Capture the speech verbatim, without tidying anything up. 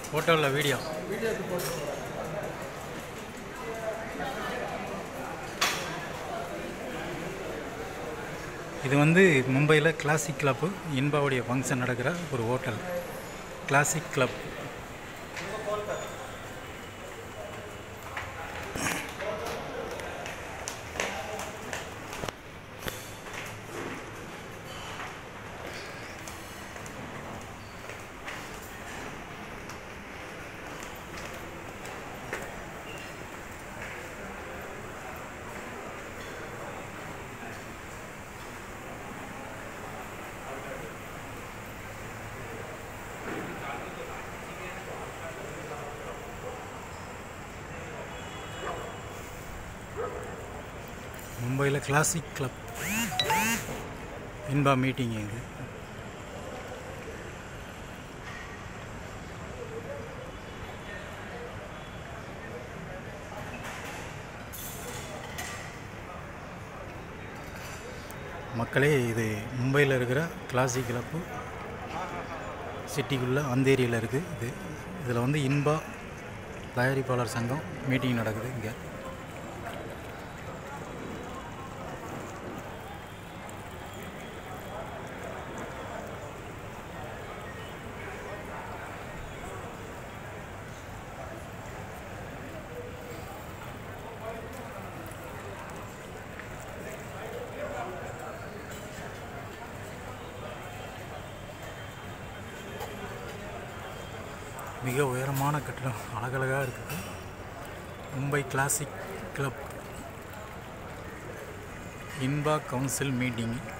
Photo இல்லை video. இது வந்து மும்பையில் கிளாசிக் கிளப்பு இன்பாவுடைய ஃபங்க்ஷன் நடக்கிற ஒரு ஹோட்டல், கிளாசிக் கிளப். மும்பையில் கிளாசிக் கிளப் இன்பா மீட்டிங் இது. மக்களே, இது மும்பையில் இருக்கிற கிளாசிக் கிளப்பு, சிட்டிக்குள்ளே அந்தேரியில் இருக்குது. இது இதில் வந்து இன்பா தயாரிப்பாளர் சங்கம் மீட்டிங் நடக்குது இங்கே. மிக உயரமான கட்டிடம், அழகழகாக இருக்குது. மும்பை கிளாசிக் கிளப் இன்பா கவுன்சில் மீட்டிங்.